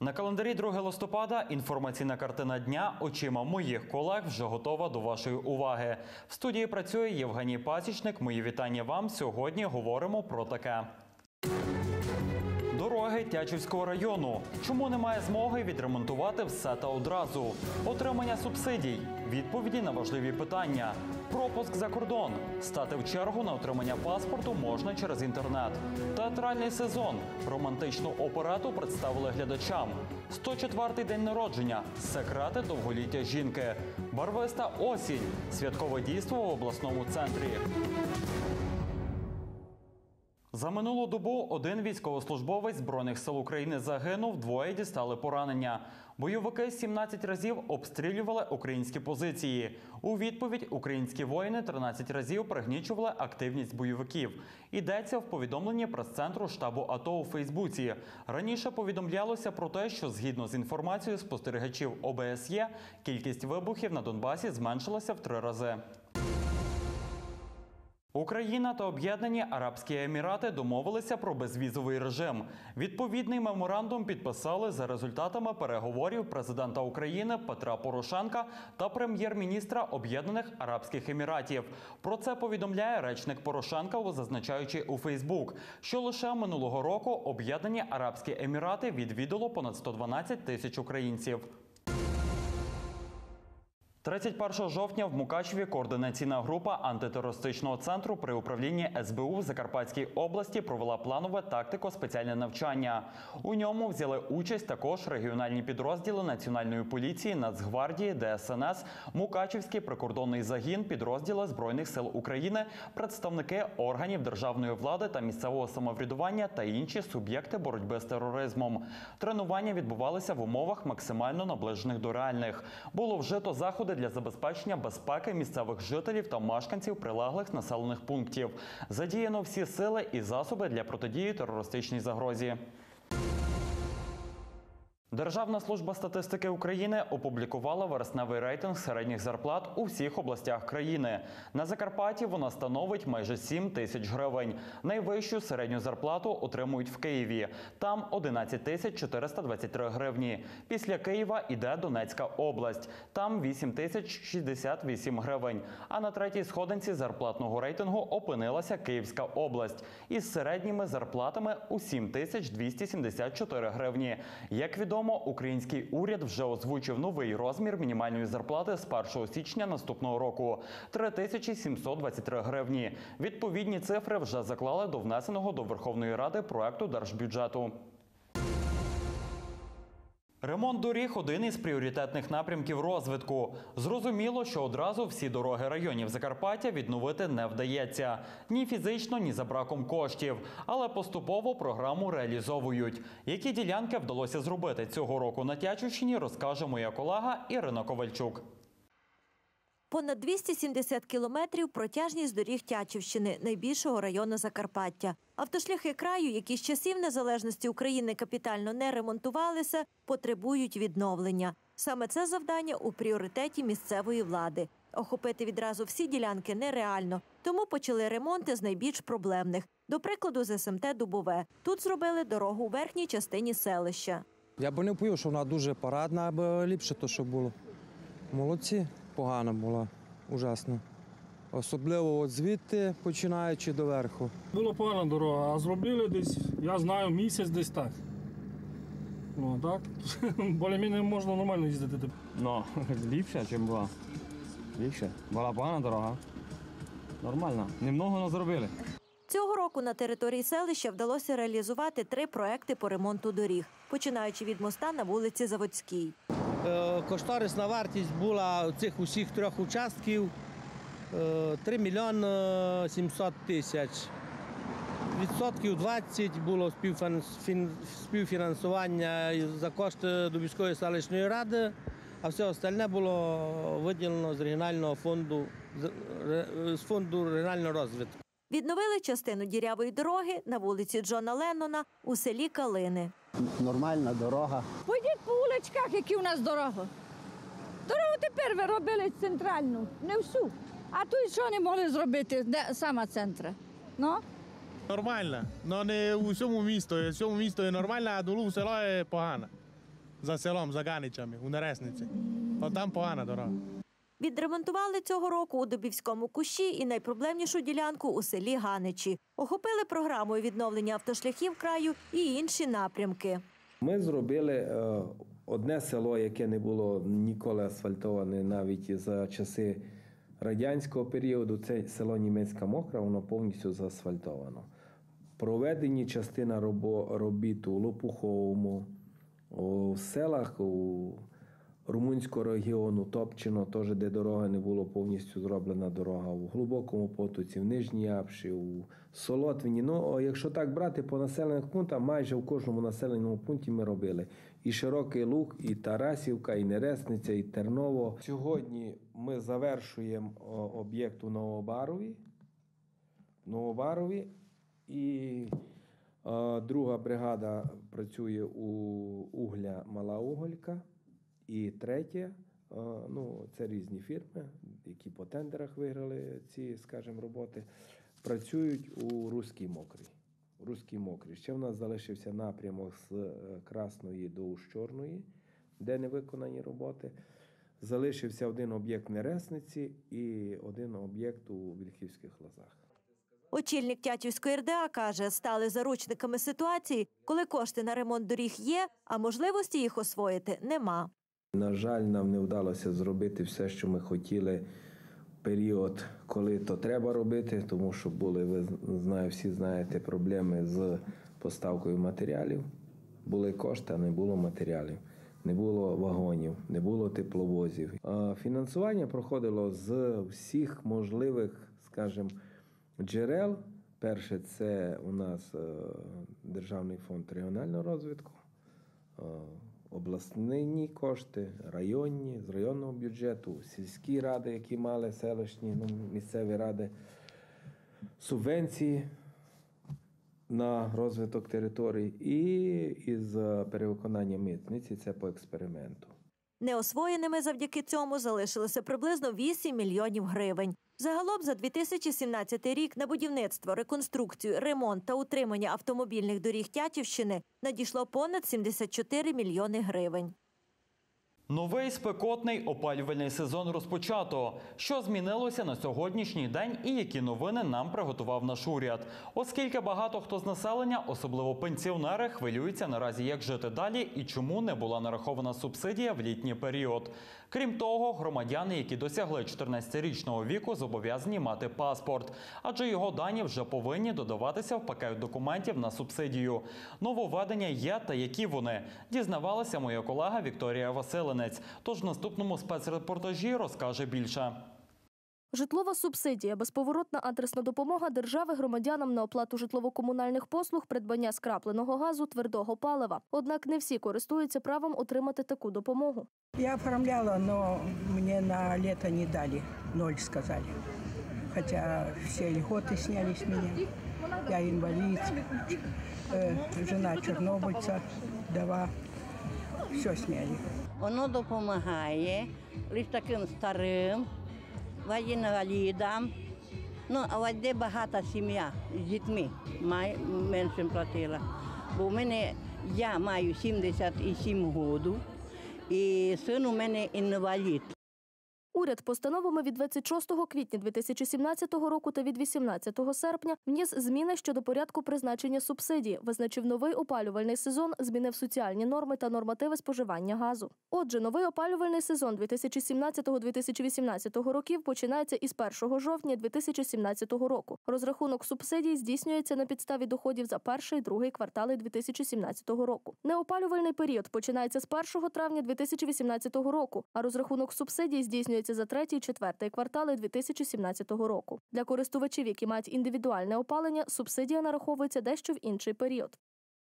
На календарі 2 листопада інформаційна картина дня очима моїх колег вже готова до вашої уваги. В студії працює Євгеній Пасічник. Мої вітання вам. Сьогодні говоримо про таке. Дороги Тячівського району. Чому немає змоги відремонтувати все та одразу? Отримання субсидій. Відповіді на важливі питання. Пропуск за кордон. Стати в чергу на отримання паспорту можна через інтернет. Театральний сезон. Романтичну оперету представили глядачам. 104-й день народження. Секрети довголіття жінки. Барвиста осінь. Святкове дійство в обласному центрі. За минулу добу один військовослужбовець Збройних сил України загинув, 2 дістали поранення. Бойовики 17 разів обстрілювали українські позиції. У відповідь українські воїни 13 разів пригнічували активність бойовиків. Йдеться в повідомленні прес-центру штабу АТО у Фейсбуці. Раніше повідомлялося про те, що згідно з інформацією спостерігачів ОБСЄ, кількість вибухів на Донбасі зменшилася в 3 рази. Україна та Об'єднані Арабські Емірати домовилися про безвізовий режим. Відповідний меморандум підписали за результатами переговорів президента України Петра Порошенка та прем'єр-міністра Об'єднаних Арабських Еміратів. Про це повідомляє речник Порошенка, зазначаючи у Фейсбук, що лише минулого року Об'єднані Арабські Емірати відвідало понад 112 тисяч українців. 31 жовтня в Мукачеві координаційна група антитерористичного центру при управлінні СБУ в Закарпатській області провела планове тактико-спеціальне навчання. У ньому взяли участь також регіональні підрозділи Національної поліції, Нацгвардії, ДСНС, Мукачевський прикордонний загін, підрозділи Збройних сил України, представники органів державної влади та місцевого самоврядування та інші суб'єкти боротьби з тероризмом. Тренування відбувалися в умовах максимально наближених до реальних. Було вжито заходи для забезпечення безпеки місцевих жителів та мешканців прилеглих населених пунктів. Задіяно всі сили і засоби для протидії терористичній загрозі. Державна служба статистики України опублікувала вересневий рейтинг середніх зарплат у всіх областях країни. На Закарпатті вона становить майже 7 тисяч гривень. Найвищу середню зарплату отримують в Києві. Там 11 тисяч 423 гривні. Після Києва йде Донецька область. Там 8 тисяч 68 гривень. А на третій сходинці зарплатного рейтингу опинилася Київська область із середніми зарплатами у 7 тисяч 274 гривні. Як відомо, український уряд вже озвучив новий розмір мінімальної зарплати з 1 січня наступного року – 3723 гривні. Відповідні цифри вже заклали до внесеного до Верховної Ради проекту держбюджету. Ремонт доріг – один із пріоритетних напрямків розвитку. Зрозуміло, що одразу всі дороги районів Закарпаття відновити не вдається. Ні фізично, ні за браком коштів. Але поступово програму реалізовують. Які ділянки вдалося зробити цього року на Тячівщині, розкаже моя колега Ірина Ковальчук. Понад 270 кілометрів – протяжність доріг Тячівщини, найбільшого району Закарпаття. Автошляхи краю, які з часів незалежності України капітально не ремонтувалися, потребують відновлення. Саме це завдання у пріоритеті місцевої влади. Охопити відразу всі ділянки нереально, тому почали ремонти з найбільш проблемних. До прикладу, з СМТ Дубове. Тут зробили дорогу у верхній частині селища. Я б не повів, що вона дуже парадна, аби ліпше то, що було. Молодці. Погана була, ужасно. Особливо от звідти, починаючи до верху. Була погана дорога, а зробили десь, я знаю, місяць десь так. Ну так, більш-менш можна нормально їздити. Ну, ліпше, ніж була. Ліпше. Була погана дорога. Нормально. Немного, але зробили. Цього року на території селища вдалося реалізувати 3 проекти по ремонту доріг, починаючи від моста на вулиці Заводській. Кошторисна вартість була цих усіх 3 участків 3 мільйони 700 тисяч. Відсотків 20 було співфінансування за кошти Дубівської селищної ради, а все остальне було виділено з регіонального фонду, з фонду регіонального розвитку. Відновили частину дірявої дороги на вулиці Джона Леннона у селі Калини. Нормальна дорога. Пойдіть по вуличках, які у нас дорога. Дорогу тепер ви робили центральну, не всю. А тут що не могли зробити, де саме центр? Ну? Нормальна, але не у всьому місту. У всьому місту є нормальна, а долу село є погана. за селом, за Ганичами, у Нересниці. От там погана дорога. Відремонтували цього року у Дубівському Кущі і найпроблемнішу ділянку у селі Ганичі. Охопили програмою відновлення автошляхів краю і інші напрямки. Ми зробили одне село, яке не було ніколи асфальтоване навіть за часи радянського періоду. Це село Німецька Мокра, воно повністю заасфальтовано. Проведені частина робіт у Лопуховому, у селах у Румунського регіону, Топчино, теж де дорога не було, повністю зроблена дорога, у Глибокому Потоці, в Нижній Апші, у Солотвині. Ну, якщо так брати по населених пунктах, майже в кожному населеному пункті ми робили. І Широкий Луг, і Тарасівка, і Нересниця, і Терново. Сьогодні ми завершуємо об'єкт у Новобарові. І друга бригада працює у Угля Мала Уголька. І третє, це різні фірми, які по тендерах виграли ці, скажімо, роботи, працюють у Руській Мокрій. Ще в нас залишився напрямок з Красної до Ущорної, де не виконані роботи. Залишився один об'єкт в Нересниці і один об'єкт у Вільхівських Лозах. Очільник Тячівської РДА каже, стали заручниками ситуації, коли кошти на ремонт доріг є, а можливості їх освоїти нема. На жаль, нам не вдалося зробити все, що ми хотіли в період, коли то треба робити, тому що були, всі знаєте, проблеми з поставкою матеріалів. Були кошти, а не було матеріалів, не було вагонів, не було тепловозів. Фінансування проходило з всіх можливих, скажімо, джерел. Перше, це у нас Державний фонд регіонального розвитку, обласні кошти, районні, з районного бюджету, сільські ради, які мали селищні, місцеві ради, субвенції на розвиток територій і із перевиконання митниці, це по експерименту. Неосвоєними завдяки цьому залишилося приблизно 8 мільйонів гривень. Загалом за 2017 рік на будівництво, реконструкцію, ремонт та утримання автомобільних доріг Тячівщини надійшло понад 74 мільйони гривень. Новий спекотний опалювальний сезон розпочато. Що змінилося на сьогоднішній день і які новини нам приготував наш уряд? Оскільки багато хто з населення, особливо пенсіонери, хвилюються наразі, як жити далі і чому не була нарахована субсидія в літній період. Крім того, громадяни, які досягли 14-річного віку, зобов'язані мати паспорт, адже його дані вже повинні додаватися в пакет документів на субсидію. Нововведення є та які вони, дізнавалася моя колега Вікторія Василинець. Тож в наступному спецрепортажі розкаже більше. Житлова субсидія – безповоротна адресна допомога держави громадянам на оплату житлово-комунальних послуг, придбання скрапленого газу, твердого палива. Однак не всі користуються правом отримати таку допомогу. Я оформляла, но мне на лето не дали, 0 сказали. Хотя все льготы сняли с меня. Я инвалид, жена чорнобильця, вдова, все сняли. Воно допомагає лише таким старим, інвалідам. А де багата сім'я з дітьми, менше платила. Бо в мене, я маю 77 років, і син у мене інвалід. Уряд постановами від 26 квітня 2017 року та від 18 серпня вніс зміни щодо порядку призначення субсидії, визначив новий опалювальний сезон, змінив соціальні норми та нормативи споживання газу. Отже, новий опалювальний сезон 2017-2018 років починається із 1 жовтня 2017 року. Розрахунок субсидій здійснюється на підставі доходів за перший і другий квартали 2017 року. Неопалювальний період починається з 1 травня 2018 року, а розрахунок субсидій здійснюється за третій і четвертий квартали 2017 року. Для користувачів, які мають індивідуальне опалення, субсидія нараховується дещо в інший період.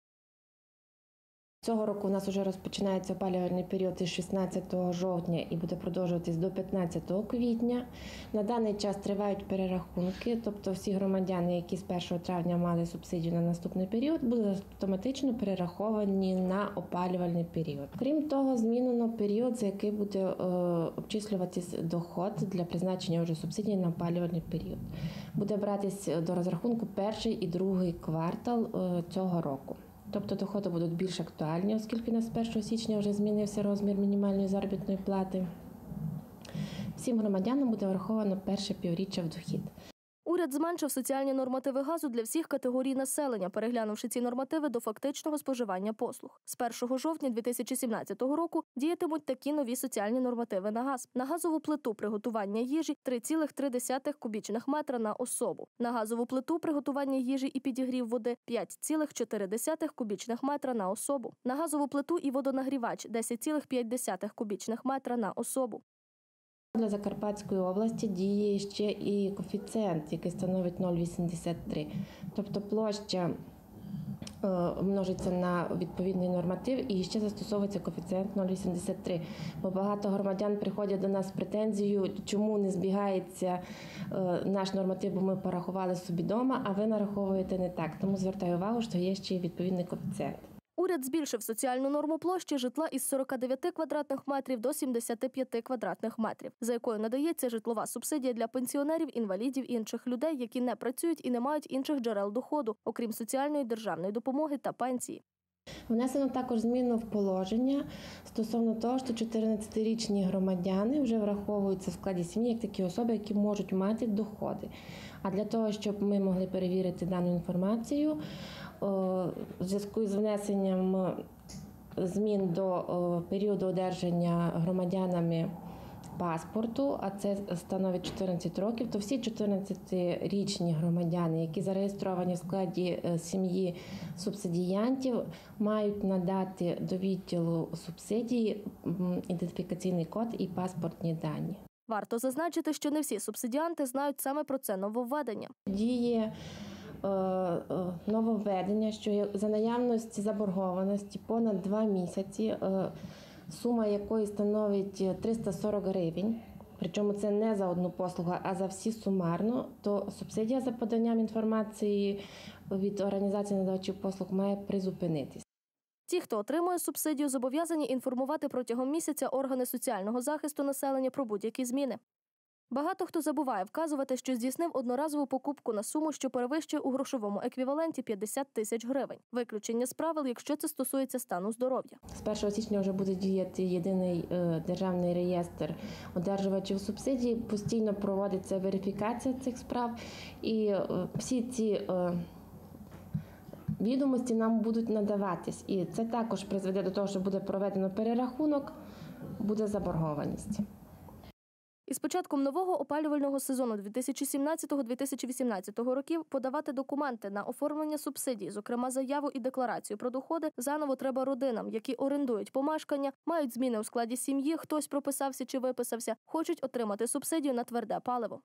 Цього року у нас вже розпочинається опалювальний період із 16 жовтня і буде продовжуватись до 15 квітня. На даний час тривають перерахунки, тобто всі громадяни, які з 1 травня мали субсидію на наступний період, будуть автоматично перераховані на опалювальний період. Крім того, змінено період, за який буде обчислюватись доход для призначення вже субсидії на опалювальний період. Буде братись до розрахунку перший і другий квартал цього року. Тобто доходи будуть більш актуальні, оскільки у нас з 1 січня вже змінився розмір мінімальної заробітної плати. Всім громадянам буде враховано перше півріччя в дохід. Уряд зменшив соціальні нормативи газу для всіх категорій населення, переглянувши ці нормативи до фактичного споживання послуг. З 1 жовтня 2017 року діятимуть такі нові соціальні нормативи на газ. На газову плиту приготування їжі – 3,3 кубічних метра на особу. На газову плиту приготування їжі і підігрів води – 5,4 кубічних метра на особу. На газову плиту і водонагрівач – 10,5 кубічних метра на особу. Для Закарпатської області діє ще і коефіцієнт, який становить 0,83. Тобто площа множиться на відповідний норматив і ще застосовується коефіцієнт 0,83. Бо багато громадян приходять до нас з претензією, чому не збігається наш норматив, бо ми порахували собі вдома, а ви нараховуєте не так. Тому звертаю увагу, що є ще й відповідний коефіцієнт. Уряд збільшив соціальну норму площі житла із 49 квадратних метрів до 75 квадратних метрів, за якою надається житлова субсидія для пенсіонерів, інвалідів і інших людей, які не працюють і не мають інших джерел доходу, окрім соціальної державної допомоги та пенсії. Внесено також зміну в положення стосовно того, що 14-річні громадяни вже враховуються в складі сім'ї як такі особи, які можуть мати доходи. А для того, щоб ми могли перевірити дану інформацію, в зв'язку з внесенням змін до періоду одержання громадянами паспорту, а це становить 14 років, то всі 14-річні громадяни, які зареєстровані в складі сім'ї субсидіянтів, мають надати до відділу субсидії ідентифікаційний код і паспортні дані. Варто зазначити, що не всі субсидіанти знають саме про це нововведення. Діє нововведення, що за наявності заборгованості понад 2 місяці, сума якої становить 340 гривень, причому це не за одну послугу, а за всі сумарно, то субсидія за поданням інформації від організації надавачів послуг має призупинитись. Ті, хто отримує субсидію, зобов'язані інформувати протягом місяця органи соціального захисту населення про будь-які зміни. Багато хто забуває вказувати, що здійснив одноразову покупку на суму, що перевищує у грошовому еквіваленті 50 тисяч гривень. Виключення з правил, якщо це стосується стану здоров'я. З 1 січня вже буде діяти єдиний державний реєстр одержувачів субсидій. Постійно проводиться верифікація цих справ. І всі ці відомості нам будуть надаватись. І це також призведе до того, що буде проведено перерахунок, буде заборгованість. Із початком нового опалювального сезону 2017-2018 років подавати документи на оформлення субсидій, зокрема заяву і декларацію про доходи, заново треба родинам, які орендують помешкання, мають зміни у складі сім'ї, хтось прописався чи виписався, хочуть отримати субсидію на тверде паливо.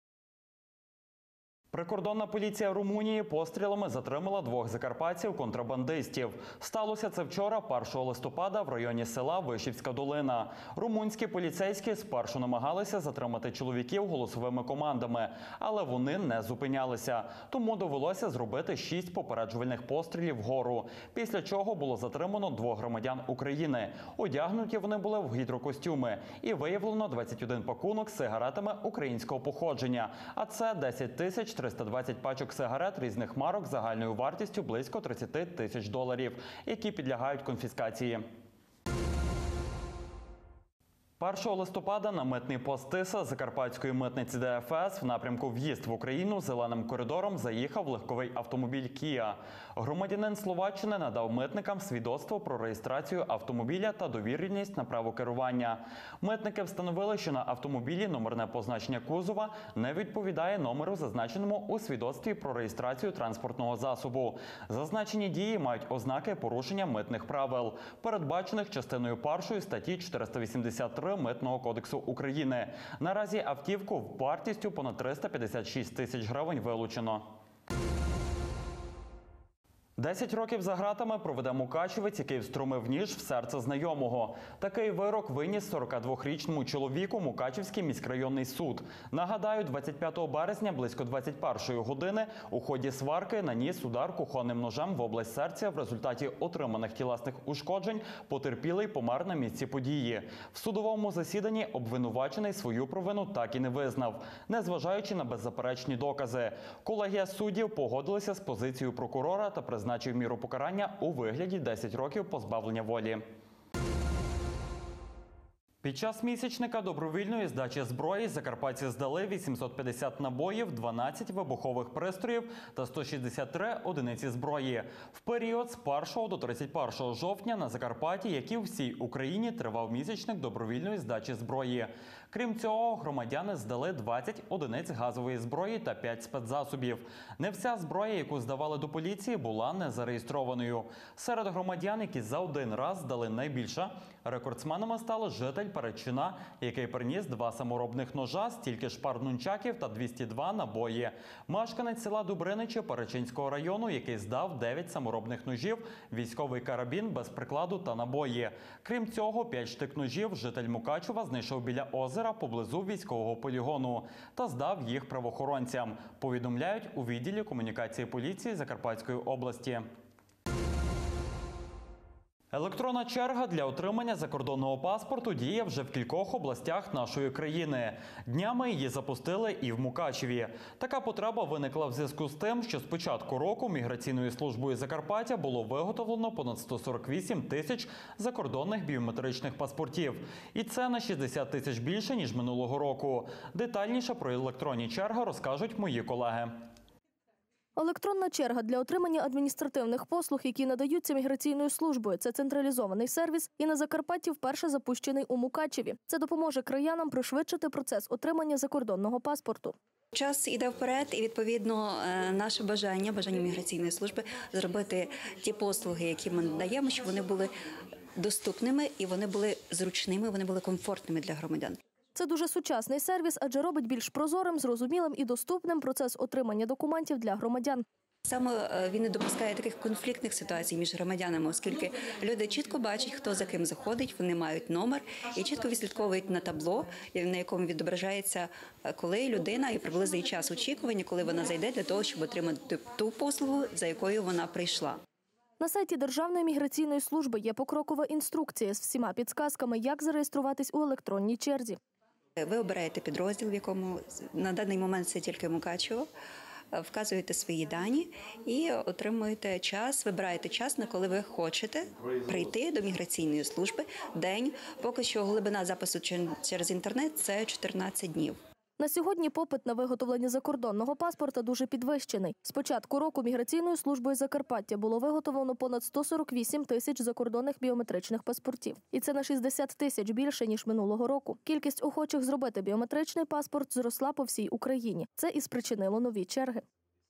Прикордонна поліція Румунії пострілами затримала 2 закарпатців-контрабандистів. Сталося це вчора, 1 листопада, в районі села Вишівська Долина. Румунські поліцейські спершу намагалися затримати чоловіків голосовими командами, але вони не зупинялися. Тому довелося зробити 6 попереджувальних пострілів вгору, після чого було затримано 2 громадян України. Одягнуті вони були в гідрокостюми. І виявлено 21 пакунок з сигаретами українського походження. А це 10 320 пачок сигарет різних марок загальною вартістю близько $30 тисяч, які підлягають конфіскації. 1 листопада на митний пост Тиса Закарпатської митниці ДФС в напрямку в'їзд в Україну зеленим коридором заїхав легковий автомобіль Kia. Громадянин Словаччини надав митникам свідоцтво про реєстрацію автомобіля та довіреність на право керування. Митники встановили, що на автомобілі номерне позначення кузова не відповідає номеру, зазначеному у свідоцтві про реєстрацію транспортного засобу. Зазначені дії мають ознаки порушення митних правил, передбачених частиною 1 статті 483 Митного кодексу України. Наразі автівку вартістю понад 356 тисяч гривень вилучено. 10 років за ґратами проведе мукачевець, який встромив ніж в серце знайомого. Такий вирок виніс 42-річному чоловіку Мукачевський міськрайонний суд. Нагадаю, 25 березня близько 21-ї години у ході сварки наніс удар кухонним ножем в область серця. В результаті отриманих тілесних ушкоджень потерпілий помер на місці події. В судовому засіданні обвинувачений свою провину так і не визнав, незважаючи на беззаперечні докази. Колегія суддів погодилася з позицією прокурора та призначення призначив міру покарання у вигляді 10 років позбавлення волі. Під час місячника добровільної здачі зброї закарпатці здали 850 набоїв, 12 вибухових пристроїв та 163 одиниці зброї. В період з 1 до 31 жовтня на Закарпатті, як і у всій Україні, тривав місячник добровільної здачі зброї. Крім цього, громадяни здали 20 одиниць газової зброї та 5 спецзасобів. Не вся зброя, яку здавали до поліції, була незареєстрованою. Серед громадян, які за один раз здали найбільше, рекордсменами стали житель Перечина, який приніс 2 саморобних ножа, стільки ж пар нунчаків та 202 набої. Мешканець села Дубриничі Перечинського району, який здав 9 саморобних ножів, військовий карабін без прикладу та набої. Крім цього, 5 штик ножів житель Мукачева знайшов біля озера поблизу військового полігону та здав їх правоохоронцям, повідомляють у відділі комунікації поліції Закарпатської області. Електронна черга для отримання закордонного паспорту діє вже в кількох областях нашої країни. Днями її запустили і в Мукачеві. Така потреба виникла в зв'язку з тим, що з початку року Міграційною службою Закарпаття було виготовлено понад 148 тисяч закордонних біометричних паспортів. І це на 60 тисяч більше, ніж минулого року. Детальніше про електронні черги розкажуть мої колеги. Електронна черга для отримання адміністративних послуг, які надаються міграційною службою. Це централізований сервіс і на Закарпатті вперше запущений у Мукачеві. Це допоможе краянам пришвидшити процес отримання закордонного паспорту. Час іде вперед, і відповідно наше бажання міграційної служби зробити ті послуги, які ми надаємо, щоб вони були доступними і вони були зручними, вони були комфортними для громадян. Це дуже сучасний сервіс, адже робить більш прозорим, зрозумілим і доступним процес отримання документів для громадян. Саме він не допускає таких конфліктних ситуацій між громадянами, оскільки люди чітко бачать, хто за ким заходить, вони мають номер і чітко відслідковують на табло, на якому відображається, коли людина і приблизний час очікування, коли вона зайде для того, щоб отримати ту послугу, за якою вона прийшла. На сайті Державної міграційної служби є покрокова інструкція з всіма підсказками, як зареєструватись у електронній черзі. Ви обираєте підрозділ, в якому на даний момент це тільки Мукачево, вказуєте свої дані і отримуєте час, вибираєте час, на коли ви хочете прийти до міграційної служби. День, поки що глибина запису через інтернет – це 14 днів. На сьогодні попит на виготовлення закордонного паспорта дуже підвищений. З початку року Міграційною службою Закарпаття було виготовлено понад 148 тисяч закордонних біометричних паспортів. І це на 60 тисяч більше, ніж минулого року. Кількість охочих зробити біометричний паспорт зросла по всій Україні. Це і спричинило нові черги.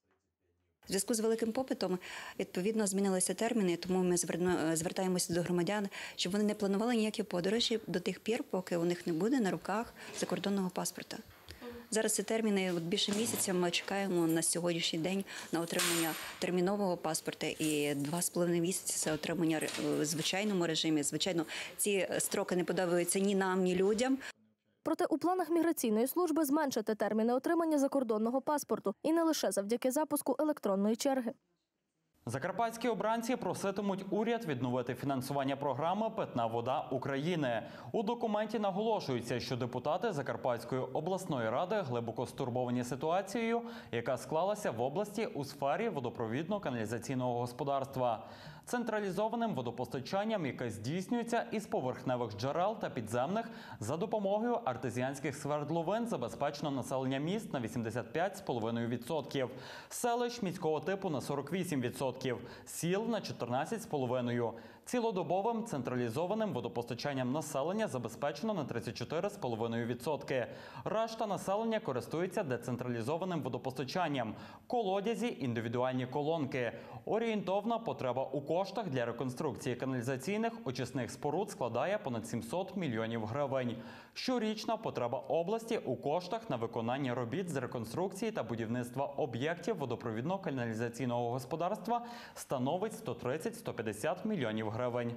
В зв'язку з великим попитом, відповідно, змінилися терміни, тому ми звертаємося до громадян, щоб вони не планували ніякі подорожі до тих пір, поки у них не буде на руках закордонного паспорта. Зараз ці терміни, більше місяця ми чекаємо на сьогоднішній день на отримання термінового паспорта і 2,5 місяці – це отримання в звичайному режимі. Звичайно, ці строки не подобаються ні нам, ні людям. Проте у планах Міграційної служби зменшити терміни отримання закордонного паспорту. І не лише завдяки запуску електронної черги. Закарпатські обранці проситимуть уряд відновити фінансування програми «Питна вода України». У документі наголошується, що депутати Закарпатської обласної ради глибоко стурбовані ситуацією, яка склалася в області у сфері водопровідно-каналізаційного господарства. Централізованим водопостачанням, яке здійснюється із поверхневих джерел та підземних, за допомогою артезіанських свердловин забезпечено населення міст на 85,5%, селищ міського типу на 48%, сіл на 14,5%. Цілодобовим централізованим водопостачанням населення забезпечено на 34,5%. Решта населення користується децентралізованим водопостачанням, колодязі, індивідуальні колонки. Орієнтовна потреба у коштах для реконструкції каналізаційних очисних споруд складає понад 700 мільйонів гривень. Щорічна потреба області у коштах на виконання робіт з реконструкції та будівництва об'єктів водопровідно-каналізаційного господарства становить 130-150 мільйонів гривень.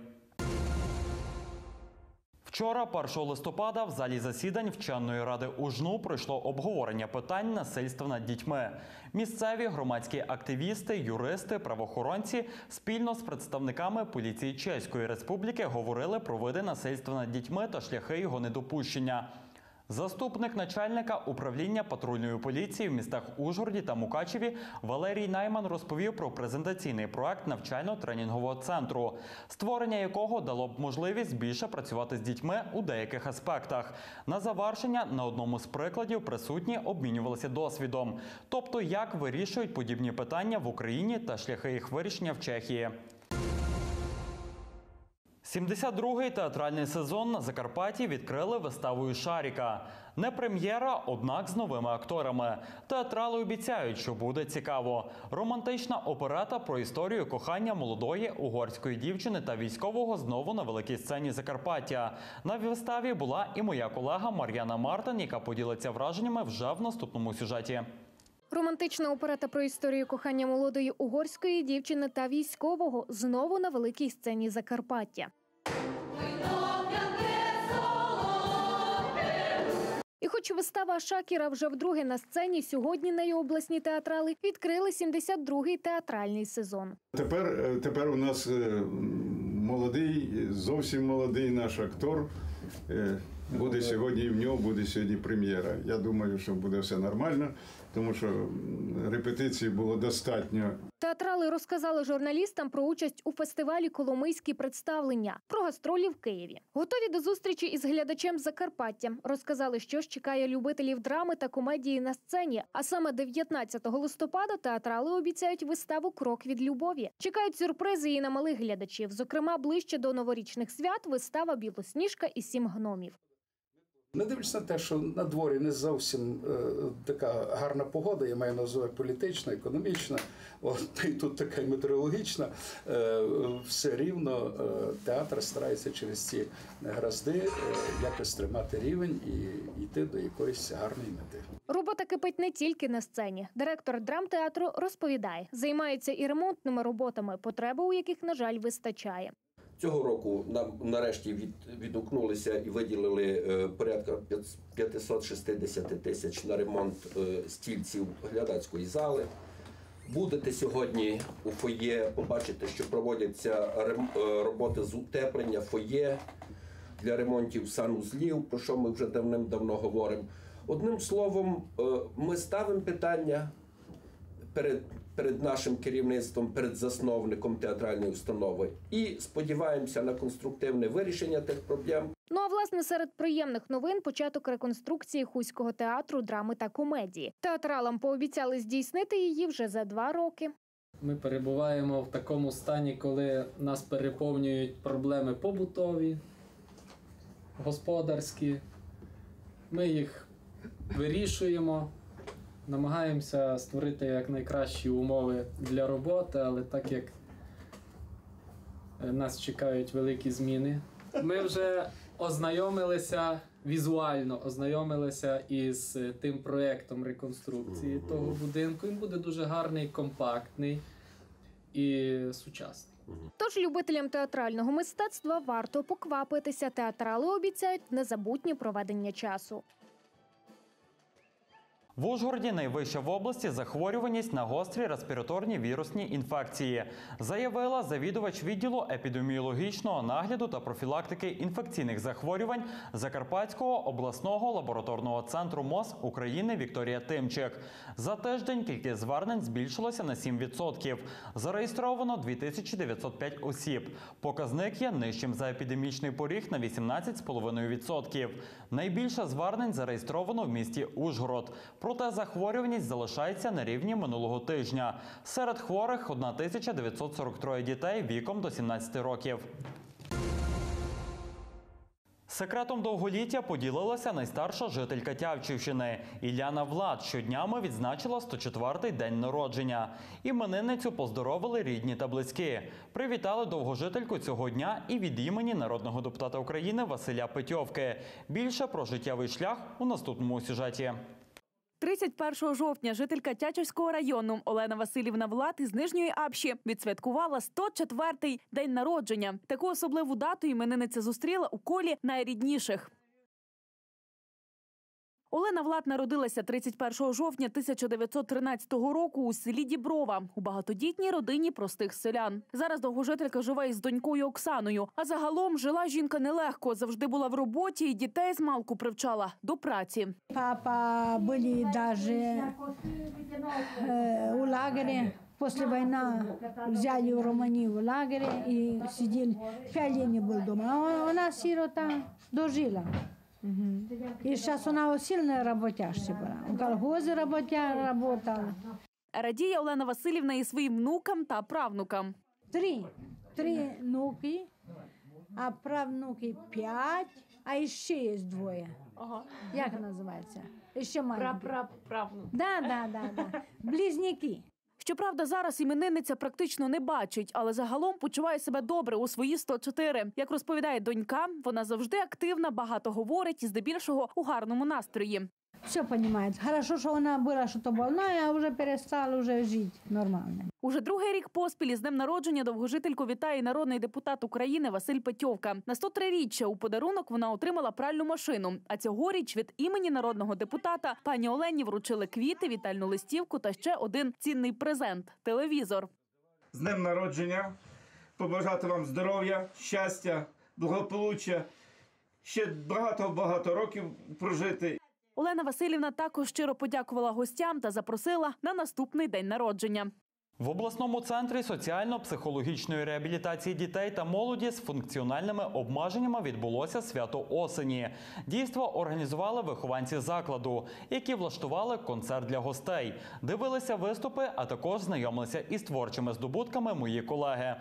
Вчора, 1 листопада, в залі засідань Вченої ради УЖНУ пройшло обговорення питань насильства над дітьми. Місцеві громадські активісти, юристи, правоохоронці спільно з представниками поліції Чеської Республіки говорили про види насильства над дітьми та шляхи його недопущення. Заступник начальника управління патрульної поліції в містах Ужгороді та Мукачеві Валерій Найман розповів про презентаційний проект навчально-тренінгового центру, створення якого дало б можливість більше працювати з дітьми у деяких аспектах. На завершення на одному з прикладів присутні обмінювалися досвідом, тобто як вирішують подібні питання в Україні та шляхи їх вирішення в Чехії. 72-й театральний сезон на Закарпатті відкрили виставою «Шаріка». Не прем'єра, однак з новими акторами. Театрали обіцяють, що буде цікаво. Романтична оперета про історію кохання молодої угорської дівчини та військового знову на великій сцені Закарпаття. На виставі була і моя колега Мар'яна Мартин, яка поділиться враженнями вже в наступному сюжеті. Романтична оперета про історію кохання молодої угорської дівчини та військового знову на великій сцені Закарпаття. І хоч вистава Шакіра вже вдруге на сцені, сьогодні неї обласні театрали відкрили 72-й театральний сезон. Тепер у нас молодий, зовсім молодий наш актор. Буде сьогодні, в нього буде сьогодні прем'єра. Я думаю, що буде все нормально, тому що репетицій було достатньо. Театрали розказали журналістам про участь у фестивалі «Коломийські представлення», про гастролі в Києві. Готові до зустрічі із глядачем з Закарпаття. Розказали, що ж чекає любителів драми та комедії на сцені. А саме 19 листопада театрали обіцяють виставу «Крок від любові». Чекають сюрпризи і на малих глядачів. Зокрема, ближче до новорічних свят вистава «Білосніжка і 7 гномів». Не дивлячись на те, що на дворі не зовсім така гарна погода, я маю на увазі політична, економічна, і тут така метеорологічна, все рівно театр старається через ці негаразди якось тримати рівень і йти до якоїсь гарної мети. Робота кипить не тільки на сцені. Директор драмтеатру розповідає, займається і ремонтними роботами, потреби у яких, на жаль, вистачає. Цього року нам нарешті відгукнулися і виділили порядка 560 тисяч на ремонт стільців глядацької зали. Будете сьогодні у фоє, побачите, що проводяться роботи з утеплення фоє для ремонтів санузлів, про що ми вже давним-давно говоримо. Одним словом, ми ставимо питання перед нашим керівництвом, перед засновником театральної установи і сподіваємося на конструктивне вирішення тих проблем. Ну а власне серед приємних новин – початок реконструкції Хуського театру драми та комедії. Театралам пообіцяли здійснити її вже за 2 роки. Ми перебуваємо в такому стані, коли нас переповнюють проблеми побутові, господарські. Ми їх вирішуємо. Намагаємося створити якнайкращі умови для роботи, але так як нас чекають великі зміни, ми вже візуально ознайомилися із тим проєктом реконструкції того будинку. Він буде дуже гарний, компактний і сучасний. Тож любителям театрального мистецтва варто поквапитися. Театрали обіцяють незабутнє проведення часу. В Ужгороді найвища в області захворюваність на гострі респіраторні вірусні інфекції, заявила завідувач відділу епідеміологічного нагляду та профілактики інфекційних захворювань Закарпатського обласного лабораторного центру МОЗ України Вікторія Тимчик. За тиждень кількість звернень збільшилася на 7%. Зареєстровано 2905 осіб. Показник є нижчим за епідемічний поріг на 18,5%. Найбільше звернень зареєстровано в місті Ужгород. Проте захворюваність залишається на рівні минулого тижня. Серед хворих 1943 дітей віком до 17 років. Секретом довголіття поділилася найстарша жителька Тявчівщини. Іляна Влад щоднями відзначила 104-й день народження. Іменинницю поздоровили рідні та близькі. Привітали довгожительку цього дня і від імені народного депутата України Василя Петьовки. Більше про життєвий шлях у наступному сюжеті. 31 жовтня жителька Тячівського району Олена Василівна Влад із Нижньої Апші відсвяткувала 104-й день народження. Таку особливу дату іменинниця зустріла у колі найрідніших. Олена Влад народилася 31 жовтня 1913 року у селі Діброва, у багатодітній родині простих селян. Зараз довгожителька живе із донькою Оксаною. А загалом жила жінка нелегко, завжди була в роботі і дітей змалку привчала до праці. Папа були навіть у лагері. После войны взяли в Румынию в лагере и сидели. 5 лет не был дома. А она сирота дожила. И сейчас она сильная работящая была. В колхозе работала. Радіє Олена Василівна і своїм внукам та правнукам. 3 внуки, а правнуки 5, а ще є 2. Як називається? Ще маленькі. Правнук. Да. Близнюки. Щоправда, зараз іменинниця практично не бачить, але загалом почуває себе добре у свої 104. Як розповідає донька, вона завжди активна, багато говорить і здебільшого у гарному настрої. Все розуміє. Хорошо, що вона була щось больна, а вже перестала жити нормально. Уже другий рік поспіль із днем народження довгожительку вітає народний депутат України Василь Петьовка. На 103-річчя у подарунок вона отримала пральну машину. А цьогоріч від імені народного депутата пані Олені вручили квіти, вітальну листівку та ще один цінний презент – телевізор. З днем народження! Побажати вам здоров'я, щастя, благополуччя, ще багато-багато років прожити. Олена Василівна також щиро подякувала гостям та запросила на наступний день народження. В обласному центрі соціально-психологічної реабілітації дітей та молоді з функціональними обмеженнями відбулося свято осені. Дійство організували вихованці закладу, які влаштували концерт для гостей. Дивилися виступи, а також знайомилися із творчими здобутками мої колеги.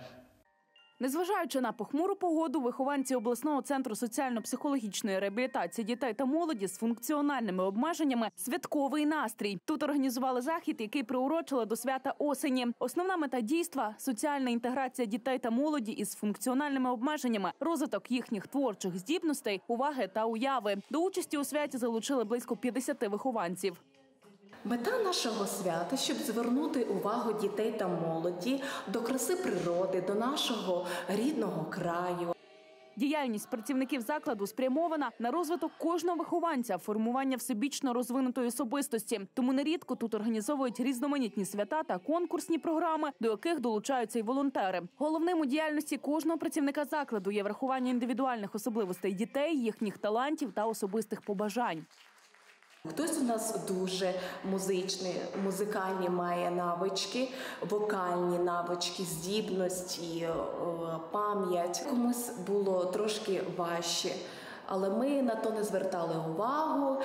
Незважаючи на похмуру погоду, вихованці обласного центру соціально-психологічної реабілітації дітей та молоді з функціональними обмеженнями – святковий настрій. Тут організували захід, який приурочили до свята осені. Основна мета дійства – соціальна інтеграція дітей та молоді із функціональними обмеженнями, розвиток їхніх творчих здібностей, уваги та уяви. До участі у святі залучили близько 50 вихованців. Мета нашого свята – щоб звернути увагу дітей та молоді до краси природи, до нашого рідного краю. Діяльність працівників закладу спрямована на розвиток кожного вихованця, формування всебічно розвинутої особистості. Тому нерідко тут організовують різноманітні свята та конкурсні програми, до яких долучаються й волонтери. Головним у діяльності кожного працівника закладу є врахування індивідуальних особливостей дітей, їхніх талантів та особистих побажань. Хтось у нас дуже музичний, музикальні має навички, вокальні навички, здібності, пам'ять. Комусь було трошки важче, але ми на то не звертали увагу,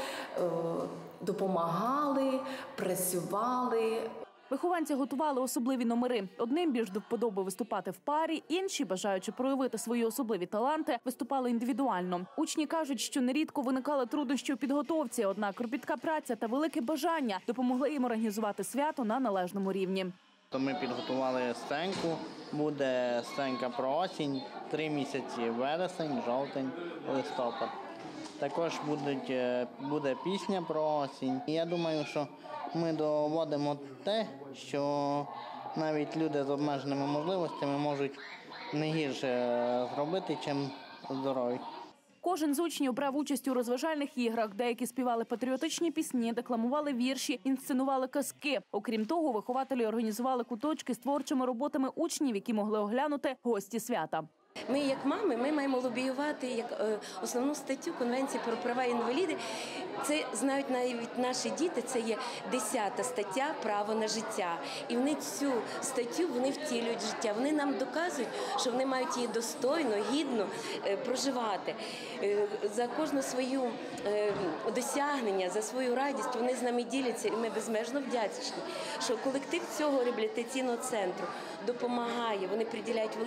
допомагали, працювали. Вихованці готували особливі номери. Одним більш до вподоби виступати в парі, інші, бажаючи проявити свої особливі таланти, виступали індивідуально. Учні кажуть, що нерідко виникали труднощі у підготовці, однак кропітка праця та велике бажання допомогли їм організувати свято на належному рівні. Ми підготували сценку, буде сценка про осінь, 3 місяці – вересень, жовтень, листопад. Також буде пісня про осінь. Я думаю, що ми доводимо те, що навіть люди з обмеженими можливостями можуть не гірше зробити, чим здорові. Кожен з учнів брав участь у розважальних іграх. Деякі співали патріотичні пісні, декламували вірші, інсценували казки. Окрім того, вихователі організували куточки з творчими роботами учнів, які могли оглянути гості свята. Ми, як мами, ми маємо лобіювати як основну статтю Конвенції про права інвалідів. Це знають навіть наші діти, це є 10-та стаття «Право на життя». І вони цю статтю втілюють в життя. Вони нам доказують, що вони мають її достойно, гідно проживати. За кожне своє досягнення, за свою радість вони з нами діляться, і ми безмежно вдячні, що колектив цього реабілітаційного центру допомагає, вони приділяють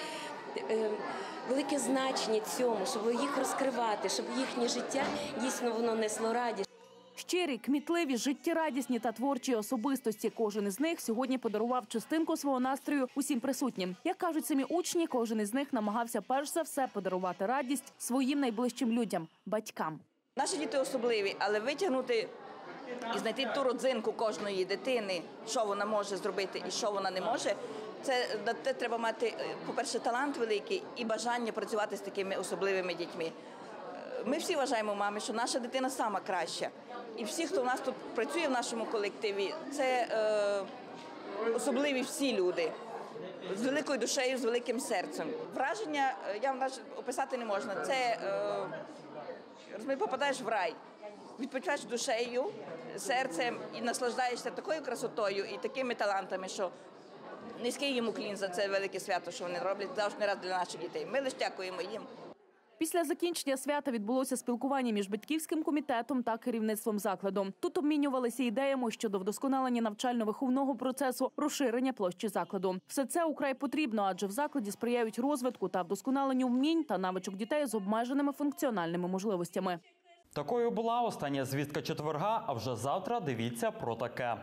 велике значення цьому, щоб їх розкривати, щоб їхнє життя дійсно воно несло радість. Щирі, кмітливі, життєрадісні та творчі особистості. Кожен із них сьогодні подарував частинку свого настрою усім присутнім. Як кажуть самі учні, кожен із них намагався перш за все подарувати радість своїм найближчим людям – батькам. Наші діти особливі, але витягнути і знайти ту родзинку кожної дитини, що вона може зробити і що вона не може – це треба мати, по-перше, талант великий і бажання працювати з такими особливими дітьми. Ми всі вважаємо, мами, що наша дитина сама краща. І всі, хто у нас тут працює в нашому колективі, це особливі всі люди. З великою душею, з великим серцем. Враження, я вам навіть описати не можна. Це, розумієш, попадаєш в рай. Відпочиваєш душею, серцем і наслаждаєшся такою красотою і такими талантами, що низький їм уклін за це велике свято, що вони роблять завжди не раз для наших дітей. Ми лише дякуємо їм. Після закінчення свята відбулося спілкування між батьківським комітетом та керівництвом закладу. Тут обмінювалися ідеями щодо вдосконалення навчально-виховного процесу, розширення площі закладу. Все це украй потрібно, адже в закладі сприяють розвитку та вдосконаленню вмінь та навичок дітей з обмеженими функціональними можливостями. Такою була остання звістка четверга, а вже завтра дивіться про таке.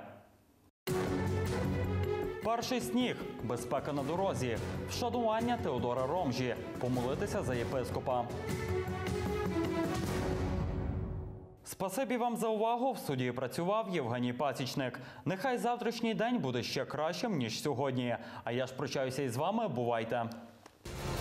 Перший сніг, безпека на дорозі, вшанування Теодора Ромжі, помолитися за єпископа. Спасибі вам за увагу. В студії працював Євгеній Пасічник. Нехай завтрашній день буде ще кращим, ніж сьогодні. А я ж прощаюся із вами. Бувайте!